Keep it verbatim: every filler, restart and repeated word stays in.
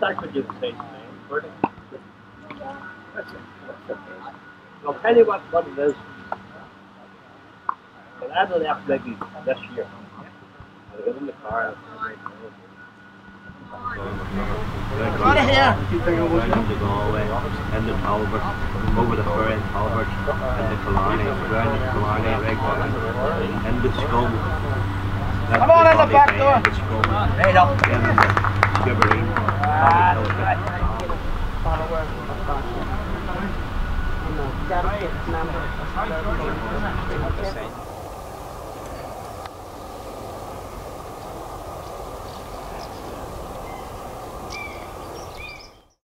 that could do the same thing. That's it. I'll tell you what, what it is. But I don't have maybe this year. I'll get in the car. Out of here! Round the Galway, and the Talbot, over the Fur and Talbot, and the Killarney, round the Killarney, Rigmore, and the Scum. Come on in the back door! The Scum, Right up! and the Skibbereen, Gotta get number.